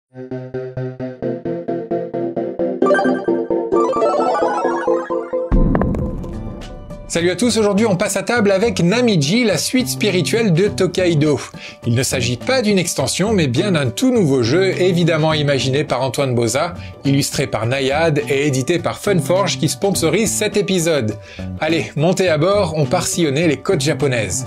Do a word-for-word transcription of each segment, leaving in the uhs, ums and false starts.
Salut à tous, aujourd'hui on passe à table avec Namiji, la suite spirituelle de Tokaido. Il ne s'agit pas d'une extension, mais bien d'un tout nouveau jeu, évidemment imaginé par Antoine Boza, illustré par Naiad et édité par Funforge qui sponsorise cet épisode. Allez, montez à bord, on part sillonner les côtes japonaises.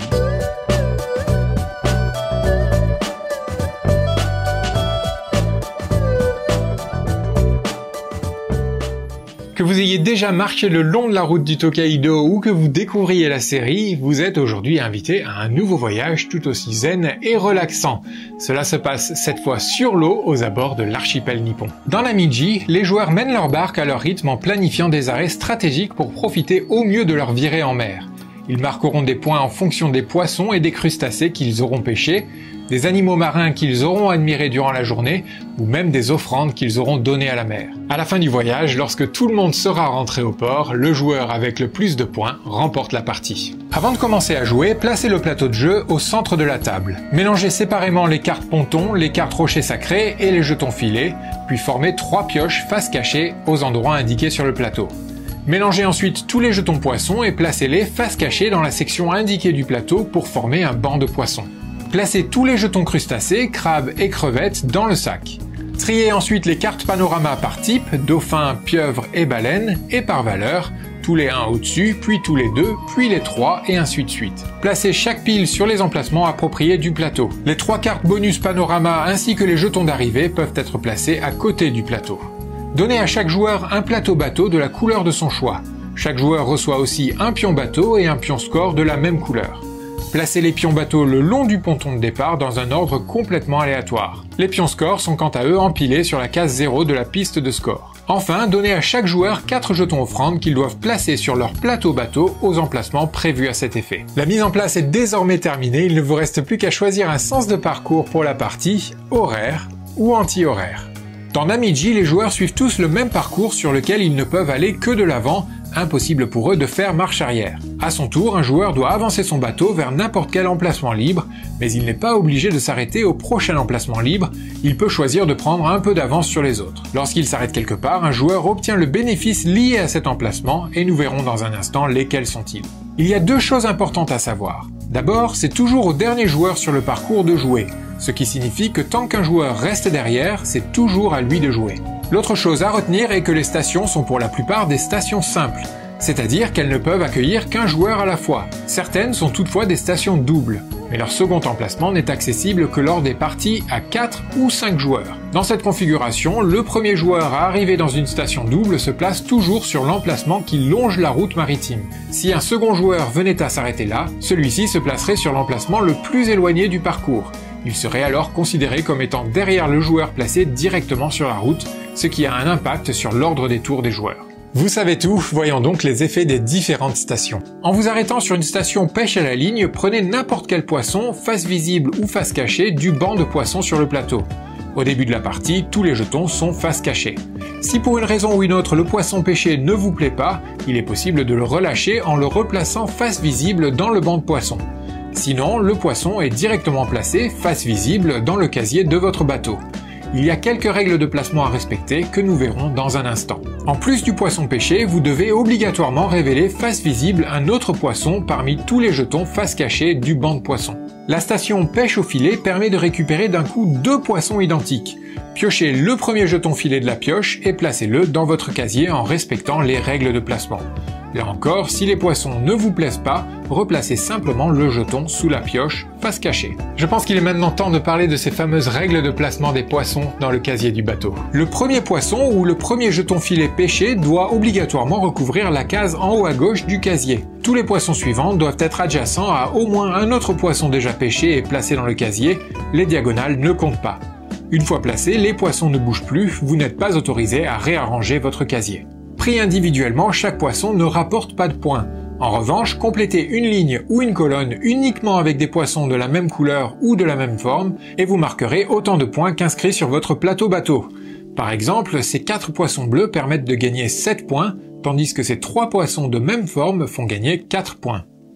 Que vous ayez déjà marché le long de la route du Tokaido ou que vous découvriez la série, vous êtes aujourd'hui invité à un nouveau voyage tout aussi zen et relaxant. Cela se passe cette fois sur l'eau aux abords de l'archipel nippon. Dans Namiji, les joueurs mènent leur barque à leur rythme en planifiant des arrêts stratégiques pour profiter au mieux de leur virée en mer. Ils marqueront des points en fonction des poissons et des crustacés qu'ils auront pêchés, des animaux marins qu'ils auront admirés durant la journée, ou même des offrandes qu'ils auront données à la mer. À la fin du voyage, lorsque tout le monde sera rentré au port, le joueur avec le plus de points remporte la partie. Avant de commencer à jouer, placez le plateau de jeu au centre de la table. Mélangez séparément les cartes pontons, les cartes rochers sacrés et les jetons filets, puis formez trois pioches face cachée aux endroits indiqués sur le plateau. Mélangez ensuite tous les jetons poissons et placez-les face cachée dans la section indiquée du plateau pour former un banc de poissons. Placez tous les jetons crustacés, crabes et crevettes dans le sac. Triez ensuite les cartes panorama par type, dauphin, pieuvre et baleine, et par valeur, tous les un au-dessus, puis tous les deux, puis les trois, et ainsi de suite. Placez chaque pile sur les emplacements appropriés du plateau. Les trois cartes bonus panorama ainsi que les jetons d'arrivée peuvent être placés à côté du plateau. Donnez à chaque joueur un plateau bateau de la couleur de son choix. Chaque joueur reçoit aussi un pion bateau et un pion score de la même couleur. Placez les pions bateaux le long du ponton de départ dans un ordre complètement aléatoire. Les pions score sont quant à eux empilés sur la case zéro de la piste de score. Enfin, donnez à chaque joueur quatre jetons offrandes qu'ils doivent placer sur leur plateau bateau aux emplacements prévus à cet effet. La mise en place est désormais terminée, il ne vous reste plus qu'à choisir un sens de parcours pour la partie, horaire ou anti-horaire. Dans Namiji, les joueurs suivent tous le même parcours sur lequel ils ne peuvent aller que de l'avant, impossible pour eux de faire marche arrière. À son tour, un joueur doit avancer son bateau vers n'importe quel emplacement libre, mais il n'est pas obligé de s'arrêter au prochain emplacement libre, il peut choisir de prendre un peu d'avance sur les autres. Lorsqu'il s'arrête quelque part, un joueur obtient le bénéfice lié à cet emplacement, et nous verrons dans un instant lesquels sont-ils. Il y a deux choses importantes à savoir. D'abord, c'est toujours au dernier joueur sur le parcours de jouer, ce qui signifie que tant qu'un joueur reste derrière, c'est toujours à lui de jouer. L'autre chose à retenir est que les stations sont pour la plupart des stations simples, c'est-à-dire qu'elles ne peuvent accueillir qu'un joueur à la fois. Certaines sont toutefois des stations doubles, mais leur second emplacement n'est accessible que lors des parties à quatre ou cinq joueurs. Dans cette configuration, le premier joueur à arriver dans une station double se place toujours sur l'emplacement qui longe la route maritime. Si un second joueur venait à s'arrêter là, celui-ci se placerait sur l'emplacement le plus éloigné du parcours. Il serait alors considéré comme étant derrière le joueur placé directement sur la route, ce qui a un impact sur l'ordre des tours des joueurs. Vous savez tout, voyons donc les effets des différentes stations. En vous arrêtant sur une station pêche à la ligne, prenez n'importe quel poisson, face visible ou face cachée, du banc de poissons sur le plateau. Au début de la partie, tous les jetons sont face cachée. Si pour une raison ou une autre le poisson pêché ne vous plaît pas, il est possible de le relâcher en le replaçant face visible dans le banc de poissons. Sinon, le poisson est directement placé, face visible, dans le casier de votre bateau. Il y a quelques règles de placement à respecter que nous verrons dans un instant. En plus du poisson pêché, vous devez obligatoirement révéler face visible un autre poisson parmi tous les jetons face cachée du banc de poissons. La station pêche au filet permet de récupérer d'un coup deux poissons identiques. Piochez le premier jeton filet de la pioche et placez-le dans votre casier en respectant les règles de placement. Là encore, si les poissons ne vous plaisent pas, replacez simplement le jeton sous la pioche, face cachée. Je pense qu'il est maintenant temps de parler de ces fameuses règles de placement des poissons dans le casier du bateau. Le premier poisson ou le premier jeton filet pêché doit obligatoirement recouvrir la case en haut à gauche du casier. Tous les poissons suivants doivent être adjacents à au moins un autre poisson déjà pêché et placé dans le casier, les diagonales ne comptent pas. Une fois placés, les poissons ne bougent plus, vous n'êtes pas autorisé à réarranger votre casier. Pris individuellement, chaque poisson ne rapporte pas de points. En revanche, complétez une ligne ou une colonne uniquement avec des poissons de la même couleur ou de la même forme et vous marquerez autant de points qu'inscrits sur votre plateau bateau. Par exemple, ces quatre poissons bleus permettent de gagner sept points, tandis que ces trois poissons de même forme font gagner quatre points.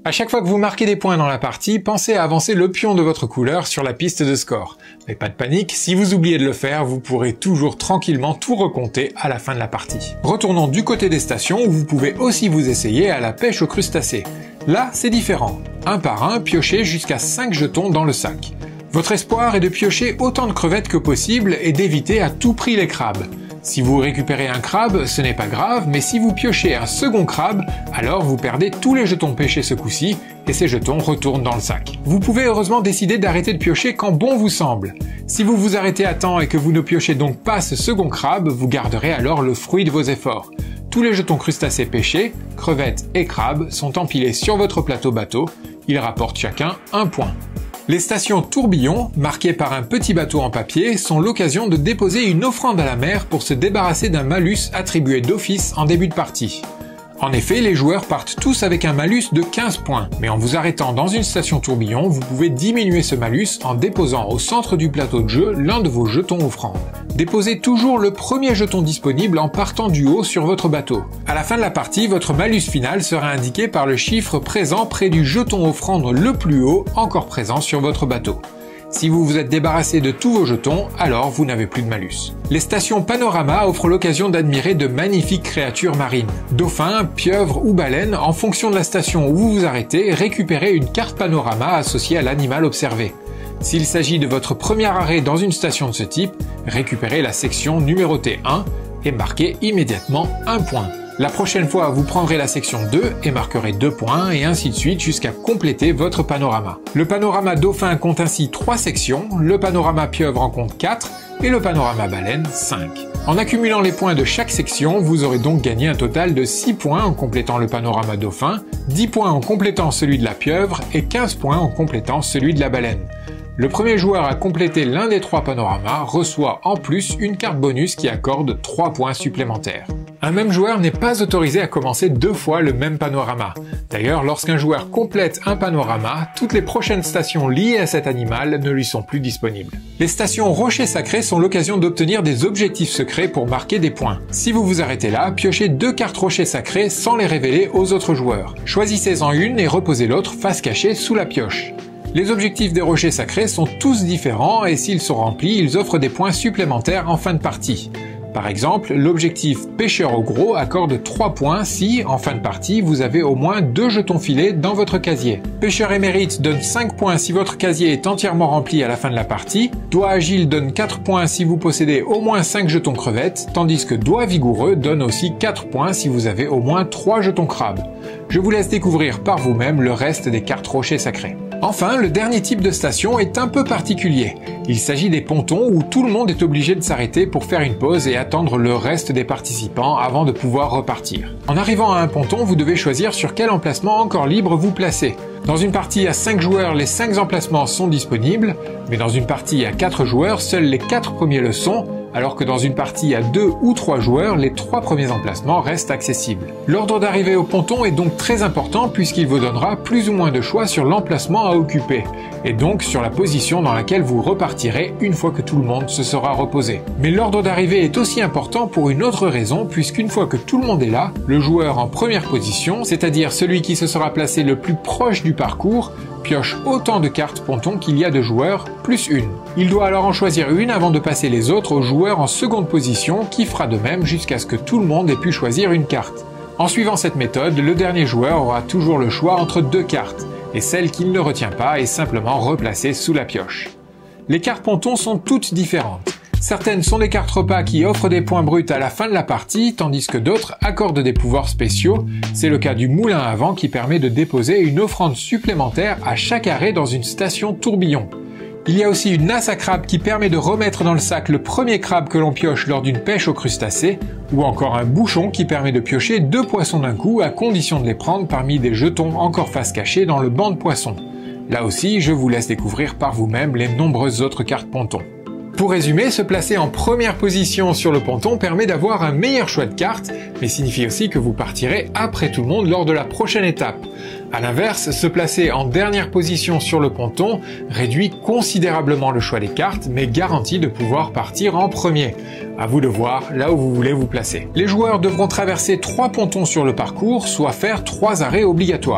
À chaque fois que vous marquez des points dans la partie, pensez à avancer le pion de votre couleur sur la piste de score. Mais pas de panique, si vous oubliez de le faire, vous pourrez toujours tranquillement tout recompter à la fin de la partie. Retournons du côté des stations où vous pouvez aussi vous essayer à la pêche aux crustacés. Là, c'est différent. Un par un, piochez jusqu'à cinq jetons dans le sac. Votre espoir est de piocher autant de crevettes que possible et d'éviter à tout prix les crabes. Si vous récupérez un crabe, ce n'est pas grave, mais si vous piochez un second crabe, alors vous perdez tous les jetons pêchés ce coup-ci, et ces jetons retournent dans le sac. Vous pouvez heureusement décider d'arrêter de piocher quand bon vous semble. Si vous vous arrêtez à temps et que vous ne piochez donc pas ce second crabe, vous garderez alors le fruit de vos efforts. Tous les jetons crustacés pêchés, crevettes et crabes, sont empilés sur votre plateau bateau. Ils rapportent chacun un point. Les stations tourbillons, marquées par un petit bateau en papier, sont l'occasion de déposer une offrande à la mer pour se débarrasser d'un malus attribué d'office en début de partie. En effet, les joueurs partent tous avec un malus de quinze points, mais en vous arrêtant dans une station tourbillon, vous pouvez diminuer ce malus en déposant au centre du plateau de jeu l'un de vos jetons offrandes. Déposez toujours le premier jeton disponible en partant du haut sur votre bateau. À la fin de la partie, votre malus final sera indiqué par le chiffre présent près du jeton offrande le plus haut encore présent sur votre bateau. Si vous vous êtes débarrassé de tous vos jetons, alors vous n'avez plus de malus. Les stations panorama offrent l'occasion d'admirer de magnifiques créatures marines. Dauphins, pieuvres ou baleines, en fonction de la station où vous vous arrêtez, récupérez une carte panorama associée à l'animal observé. S'il s'agit de votre premier arrêt dans une station de ce type, récupérez la section numérotée un et marquez immédiatement un point. La prochaine fois, vous prendrez la section deux et marquerez deux points, et ainsi de suite jusqu'à compléter votre panorama. Le panorama dauphin compte ainsi trois sections, le panorama pieuvre en compte quatre, et le panorama baleine cinq. En accumulant les points de chaque section, vous aurez donc gagné un total de six points en complétant le panorama dauphin, dix points en complétant celui de la pieuvre, et quinze points en complétant celui de la baleine. Le premier joueur à compléter l'un des trois panoramas reçoit en plus une carte bonus qui accorde trois points supplémentaires. Un même joueur n'est pas autorisé à commencer deux fois le même panorama. D'ailleurs, lorsqu'un joueur complète un panorama, toutes les prochaines stations liées à cet animal ne lui sont plus disponibles. Les stations rochers sacrés sont l'occasion d'obtenir des objectifs secrets pour marquer des points. Si vous vous arrêtez là, piochez deux cartes rochers sacrés sans les révéler aux autres joueurs. Choisissez-en une et reposez l'autre face cachée sous la pioche. Les objectifs des rochers sacrés sont tous différents et s'ils sont remplis, ils offrent des points supplémentaires en fin de partie. Par exemple, l'objectif pêcheur au gros accorde trois points si, en fin de partie, vous avez au moins deux jetons filés dans votre casier. Pêcheur émérite donne cinq points si votre casier est entièrement rempli à la fin de la partie. Doigt agile donne quatre points si vous possédez au moins cinq jetons crevettes, tandis que doigt vigoureux donne aussi quatre points si vous avez au moins trois jetons crabes. Je vous laisse découvrir par vous-même le reste des cartes rochers sacrés. Enfin, le dernier type de station est un peu particulier. Il s'agit des pontons où tout le monde est obligé de s'arrêter pour faire une pause et attendre le reste des participants avant de pouvoir repartir. En arrivant à un ponton, vous devez choisir sur quel emplacement encore libre vous placez. Dans une partie à cinq joueurs, les cinq emplacements sont disponibles, mais dans une partie à quatre joueurs, seuls les quatre premiers le sont, alors que dans une partie à deux ou trois joueurs, les trois premiers emplacements restent accessibles. L'ordre d'arrivée au ponton est donc très important puisqu'il vous donnera plus ou moins de choix sur l'emplacement à occuper, et donc sur la position dans laquelle vous repartirez une fois que tout le monde se sera reposé. Mais l'ordre d'arrivée est aussi important pour une autre raison, puisqu'une fois que tout le monde est là, le joueur en première position, c'est-à-dire celui qui se sera placé le plus proche du parcours, pioche autant de cartes pontons qu'il y a de joueurs, plus une. Il doit alors en choisir une avant de passer les autres aux joueurs en seconde position, qui fera de même jusqu'à ce que tout le monde ait pu choisir une carte. En suivant cette méthode, le dernier joueur aura toujours le choix entre deux cartes, et celle qu'il ne retient pas est simplement replacée sous la pioche. Les cartes pontons sont toutes différentes. Certaines sont des cartes repas qui offrent des points bruts à la fin de la partie, tandis que d'autres accordent des pouvoirs spéciaux. C'est le cas du moulin à vent qui permet de déposer une offrande supplémentaire à chaque arrêt dans une station tourbillon. Il y a aussi une nasse à crabe qui permet de remettre dans le sac le premier crabe que l'on pioche lors d'une pêche aux crustacés, ou encore un bouchon qui permet de piocher deux poissons d'un coup à condition de les prendre parmi des jetons encore face cachée dans le banc de poissons. Là aussi, je vous laisse découvrir par vous-même les nombreuses autres cartes pontons. Pour résumer, se placer en première position sur le ponton permet d'avoir un meilleur choix de cartes, mais signifie aussi que vous partirez après tout le monde lors de la prochaine étape. A l'inverse, se placer en dernière position sur le ponton réduit considérablement le choix des cartes, mais garantit de pouvoir partir en premier. À vous de voir là où vous voulez vous placer. Les joueurs devront traverser trois pontons sur le parcours, soit faire trois arrêts obligatoires.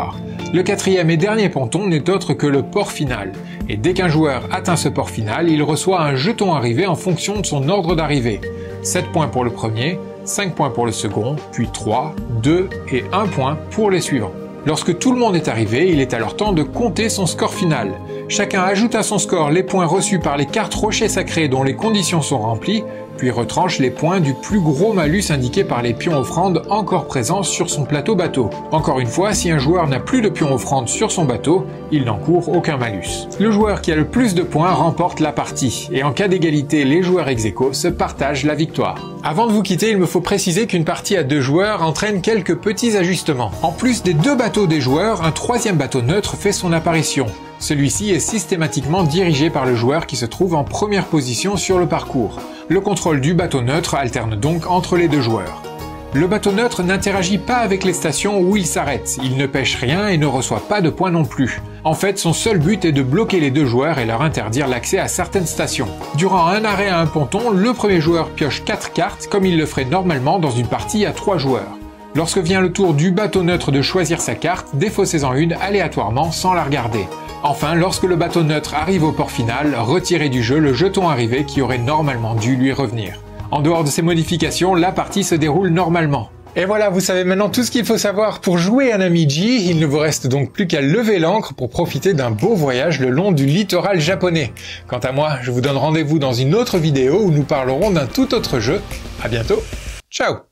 Le quatrième et dernier ponton n'est autre que le port final, et dès qu'un joueur atteint ce port final, il reçoit un jeton arrivé en fonction de son ordre d'arrivée. sept points pour le premier, cinq points pour le second, puis trois, deux et un point pour les suivants. Lorsque tout le monde est arrivé, il est alors temps de compter son score final. Chacun ajoute à son score les points reçus par les cartes rochers sacrés dont les conditions sont remplies, puis retranche les points du plus gros malus indiqué par les pions offrandes encore présents sur son plateau bateau. Encore une fois, si un joueur n'a plus de pions offrandes sur son bateau, il n'encourt aucun malus. Le joueur qui a le plus de points remporte la partie, et en cas d'égalité, les joueurs ex aequo se partagent la victoire. Avant de vous quitter, il me faut préciser qu'une partie à deux joueurs entraîne quelques petits ajustements. En plus des deux bateaux des joueurs, un troisième bateau neutre fait son apparition. Celui-ci est systématiquement dirigé par le joueur qui se trouve en première position sur le parcours. Le contrôle du bateau neutre alterne donc entre les deux joueurs. Le bateau neutre n'interagit pas avec les stations où il s'arrête, il ne pêche rien et ne reçoit pas de points non plus. En fait, son seul but est de bloquer les deux joueurs et leur interdire l'accès à certaines stations. Durant un arrêt à un ponton, le premier joueur pioche quatre cartes comme il le ferait normalement dans une partie à trois joueurs. Lorsque vient le tour du bateau neutre de choisir sa carte, défaussez-en une aléatoirement sans la regarder. Enfin, lorsque le bateau neutre arrive au port final, retirez du jeu le jeton arrivé qui aurait normalement dû lui revenir. En dehors de ces modifications, la partie se déroule normalement. Et voilà, vous savez maintenant tout ce qu'il faut savoir pour jouer à Namiji. Il ne vous reste donc plus qu'à lever l'ancre pour profiter d'un beau voyage le long du littoral japonais. Quant à moi, je vous donne rendez-vous dans une autre vidéo où nous parlerons d'un tout autre jeu. À bientôt, ciao!